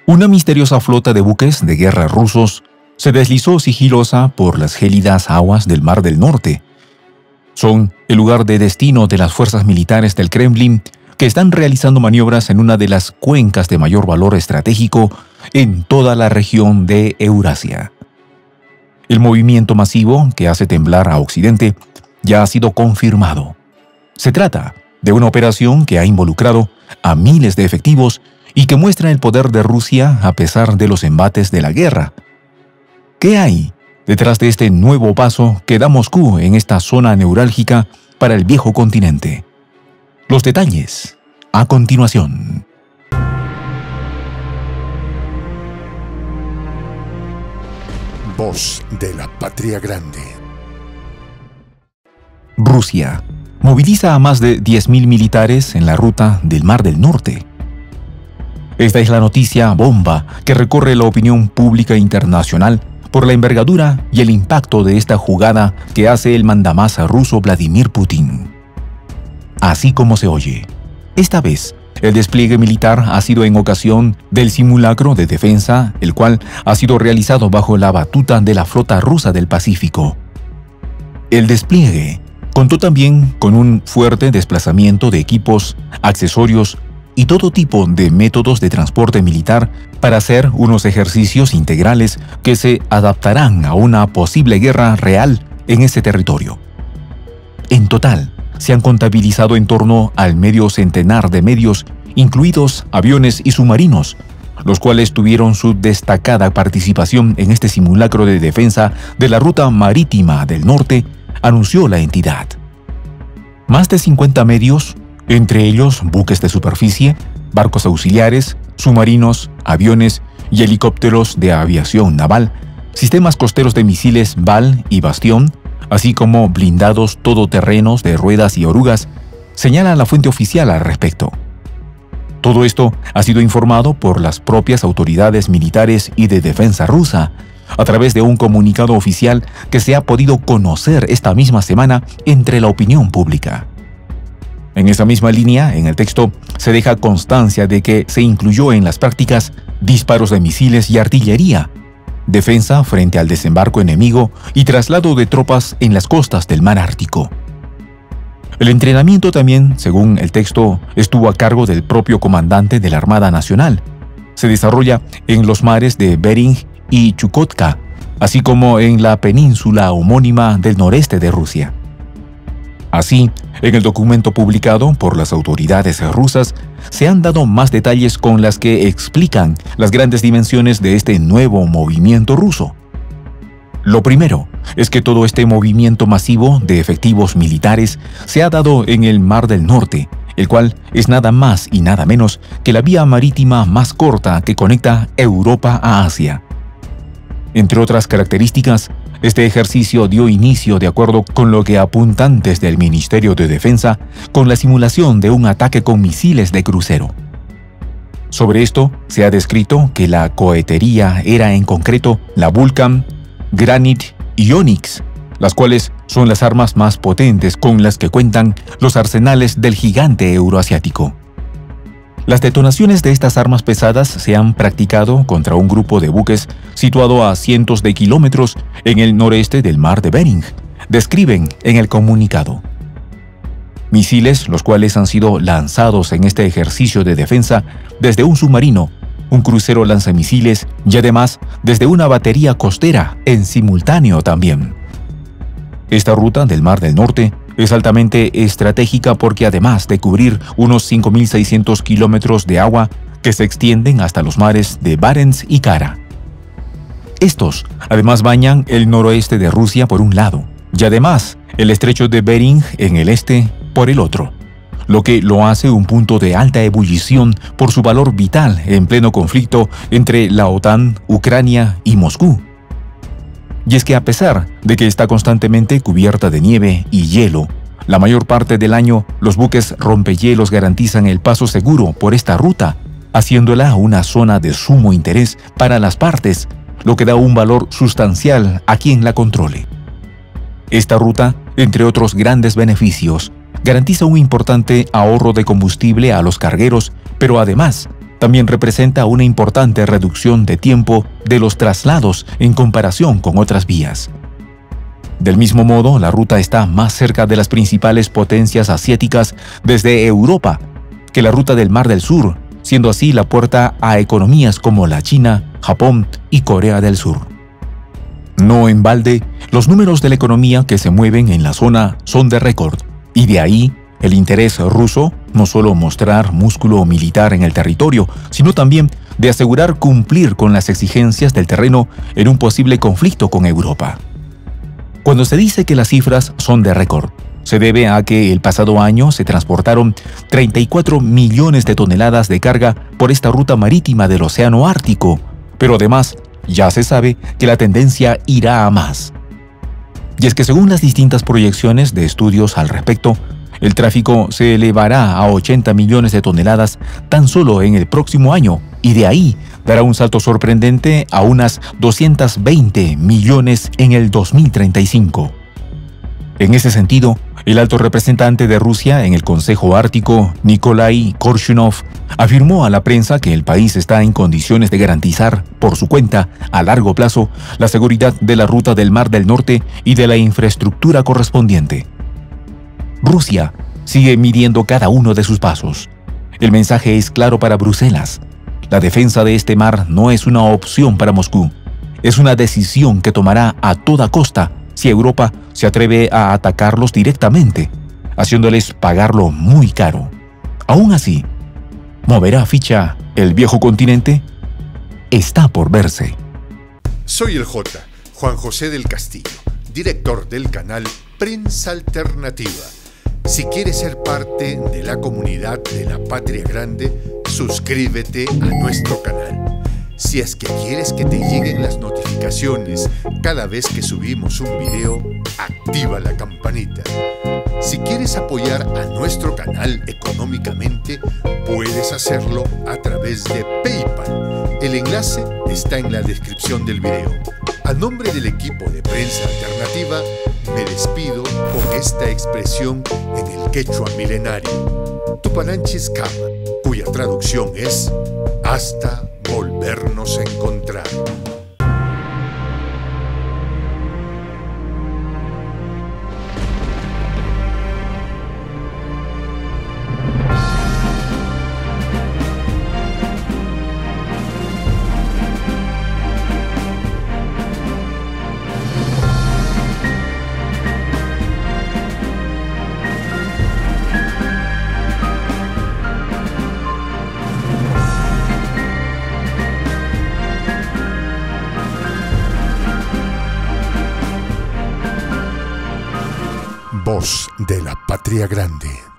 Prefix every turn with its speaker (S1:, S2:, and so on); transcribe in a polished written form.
S1: Una misteriosa flota de buques de guerra rusos se deslizó sigilosa por las gélidas aguas del Mar del Norte. Son el lugar de destino de las fuerzas militares del Kremlin, que están realizando maniobras en una de las cuencas de mayor valor estratégico en toda la región de Eurasia. El movimiento masivo que hace temblar a Occidente ya ha sido confirmado. Se trata de una operación que ha involucrado a miles de efectivos y que muestra el poder de Rusia a pesar de los embates de la guerra. ¿Qué hay detrás de este nuevo paso que da Moscú en esta zona neurálgica para el viejo continente? Los detalles a continuación.
S2: Voz de la Patria Grande.
S1: Rusia moviliza a más de 10.000 militares en la ruta del Mar del Norte. Esta es la noticia bomba que recorre la opinión pública internacional por la envergadura y el impacto de esta jugada que hace el mandamás ruso Vladimir Putin. Así como se oye, esta vez el despliegue militar ha sido en ocasión del simulacro de defensa, el cual ha sido realizado bajo la batuta de la flota rusa del Pacífico. El despliegue contó también con un fuerte desplazamiento de equipos, accesorios y todo tipo de métodos de transporte militar para hacer unos ejercicios integrales que se adaptarán a una posible guerra real en ese territorio. En total, se han contabilizado en torno al medio centenar de medios, incluidos aviones y submarinos, los cuales tuvieron su destacada participación en este simulacro de defensa de la ruta marítima del norte, anunció la entidad. Más de 50 medios, entre ellos buques de superficie, barcos auxiliares, submarinos, aviones y helicópteros de aviación naval, sistemas costeros de misiles Val y Bastión, así como blindados todoterrenos de ruedas y orugas, señala la fuente oficial al respecto. Todo esto ha sido informado por las propias autoridades militares y de defensa rusa, a través de un comunicado oficial que se ha podido conocer esta misma semana entre la opinión pública. En esa misma línea, en el texto, se deja constancia de que se incluyó en las prácticas disparos de misiles y artillería, defensa frente al desembarco enemigo y traslado de tropas en las costas del mar Ártico. El entrenamiento también, según el texto, estuvo a cargo del propio comandante de la Armada Nacional. Se desarrolla en los mares de Bering y Chukotka, así como en la península homónima del noreste de Rusia. Así, en el documento publicado por las autoridades rusas, se han dado más detalles con las que explican las grandes dimensiones de este nuevo movimiento ruso. Lo primero es que todo este movimiento masivo de efectivos militares se ha dado en el Mar del Norte, el cual es nada más y nada menos que la vía marítima más corta que conecta Europa a Asia. Entre otras características, este ejercicio dio inicio, de acuerdo con lo que apuntan desde el Ministerio de Defensa, con la simulación de un ataque con misiles de crucero. Sobre esto, se ha descrito que la cohetería era en concreto la Vulcan, Granite y Onyx, las cuales son las armas más potentes con las que cuentan los arsenales del gigante euroasiático. Las detonaciones de estas armas pesadas se han practicado contra un grupo de buques situado a cientos de kilómetros en el noreste del mar de Bering, describen en el comunicado. Misiles los cuales han sido lanzados en este ejercicio de defensa desde un submarino, un crucero lanzamisiles y además desde una batería costera en simultáneo también. Esta ruta del Mar del Norte es altamente estratégica porque además de cubrir unos 5.600 kilómetros de agua que se extienden hasta los mares de Barents y Kara. Estos además bañan el noroeste de Rusia por un lado y además el estrecho de Bering en el este por el otro, lo que lo hace un punto de alta ebullición por su valor vital en pleno conflicto entre la OTAN, Ucrania y Moscú. Y es que a pesar de que está constantemente cubierta de nieve y hielo, la mayor parte del año los buques rompehielos garantizan el paso seguro por esta ruta, haciéndola una zona de sumo interés para las partes, lo que da un valor sustancial a quien la controle. Esta ruta, entre otros grandes beneficios, garantiza un importante ahorro de combustible a los cargueros, pero además También representa una importante reducción de tiempo de los traslados en comparación con otras vías. Del mismo modo, la ruta está más cerca de las principales potencias asiáticas desde Europa que la ruta del Mar del Sur, siendo así la puerta a economías como la China, Japón y Corea del Sur. No en balde, los números de la economía que se mueven en la zona son de récord, y de ahí el interés ruso no solo mostrar músculo militar en el territorio, sino también de asegurar cumplir con las exigencias del terreno en un posible conflicto con Europa. Cuando se dice que las cifras son de récord, se debe a que el pasado año se transportaron 34 millones de toneladas de carga por esta ruta marítima del Océano Ártico, pero además ya se sabe que la tendencia irá a más. Y es que según las distintas proyecciones de estudios al respecto, el tráfico se elevará a 80 millones de toneladas tan solo en el próximo año, y de ahí dará un salto sorprendente a unas 220 millones en el 2035. En ese sentido, el alto representante de Rusia en el Consejo Ártico, Nikolai Korshunov, afirmó a la prensa que el país está en condiciones de garantizar, por su cuenta, a largo plazo, la seguridad de la ruta del Mar del Norte y de la infraestructura correspondiente. Rusia sigue midiendo cada uno de sus pasos. El mensaje es claro para Bruselas. La defensa de este mar no es una opción para Moscú. Es una decisión que tomará a toda costa si Europa se atreve a atacarlos directamente, haciéndoles pagarlo muy caro. Aún así, ¿moverá ficha el viejo continente? Está por verse.
S2: Soy el J, Juan José del Castillo, director del canal Prensa Alternativa. Si quieres ser parte de la comunidad de la Patria Grande, suscríbete a nuestro canal. Si es que quieres que te lleguen las notificaciones cada vez que subimos un video, activa la campanita. Si quieres apoyar a nuestro canal económicamente, puedes hacerlo a través de PayPal. El enlace está en la descripción del video. A nombre del equipo de Prensa Alternativa, me despido con esta expresión en el quechua milenario, Tupananchis Kama, cuya traducción es hasta volvernos a encontrar. Voz de la Patria Grande.